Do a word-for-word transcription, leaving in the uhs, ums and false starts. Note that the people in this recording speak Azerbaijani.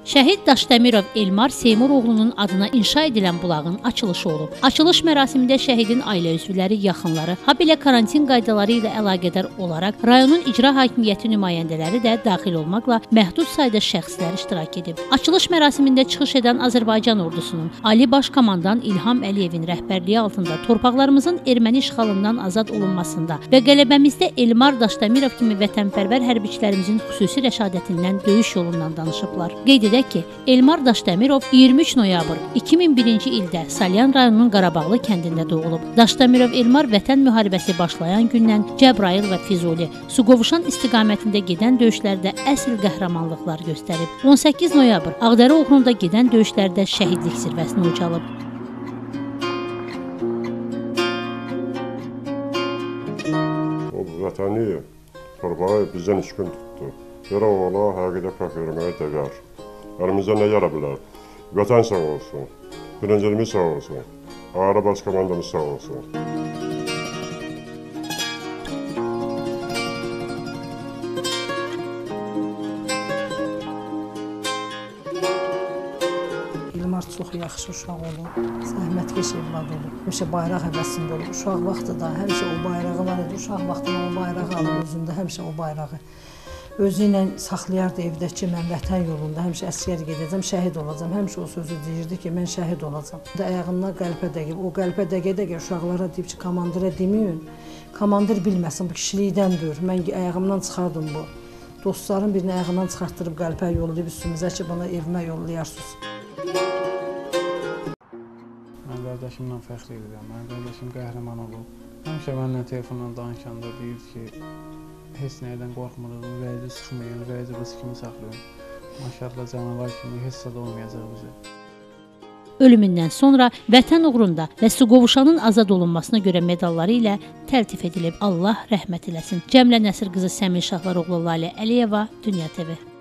Şəhid Daşdəmirov Elmar Seymuroğlunun adına inşa edilən bulağın açılışı olub. Açılış mərasimində şəhidin ailə üzvləri, yaxınları, habelə karantin qaydaları ilə əlaqədar olaraq rayonun icra hakimiyyəti nümayəndələri də daxil olmaqla məhdud sayda şəxslər iştirak edib. Açılış mərasimində çıxış edən Azərbaycan ordusunun Ali Baş Komandan İlham Əliyevin rəhbərliyi altında torpaqlarımızın erməni işğalından azad olunmasında və qələbəmizdə Elmar Daşdəmirov kimi vətənpərvər hərbiçilərimizin xüsusi rəşadətindən döyüş yolundan danışıblar. Qeyd edək ki, Elmar Daşdəmirov iyirmi üç noyabr iki min birinci ildə Salyan rayonunun Qarabağlı kəndində doğulub. Daşdəmirov Elmar vətən müharibəsi başlayan gündən Cəbrayıl və Füzuli, Suqovuşan istiqamətində gedən döyüşlərdə əsl qəhrəmanlıqlar göstərib. on səkkiz noyabr Ağdərə uğrunda gedən döyüşlərdə şəhidlik zirvəsini ucalıb. O vətəni, torpağı bizdən üstün tutdu. Görə oğla həqiqətə fəxr verməyə dəyər. Əlimizdə nə gələ bilər? Vətən sağ olsun, birincilimiz sağ olsun, Ali Baş Komandamız sağ olsun. Elmar çox yaxşı uşaq olub, zəhmətkeş evlad olub, həmişə bayraq həvəsində olub. Uşaq vaxtı da həmişə o bayrağı var idi, uşaq vaxtında o bayrağı alıb özündə, həmişə o bayrağı. Özü ilə saxlayardı evdə ki, mən vətən yolunda həmişə əsgər gedəcəm, şəhid olacam. Həmişə o sözü deyirdi ki, mən şəhid olacam. Ayağından qəlpə dəqib, o qəlpə dəqə-dəqə uşaqlara deyib ki, komandira deməyin, komandir bilməsin, bu kişilikdəndir. Mən ayağımdan çıxardım bu. Dostların birini ayağından çıxartdırıb qəlpə yollayıb üstümüzə ki, bana evimə yollayarsınız. Mən qardaşımla fəxr edirəm, mən qardaşım qəhrəman olub. Həmişə mənlə telefonla danışanda deyir ki, heç nəydən qorxmuruq, ürəyici sıxmayın, ürəyici qız kimi saxlayın. Maşallah canavar kimi heç sad olmayacaq bizə. Ölümündən sonra vətən uğrunda və Suqovuşanın azad olunmasına görə medalları ilə təltif edilib. Allah rəhmət eləsin. Cəmlə Nəsir qızı Səmin Şahlar oğlu Lalə Əliyeva, Dünya T V.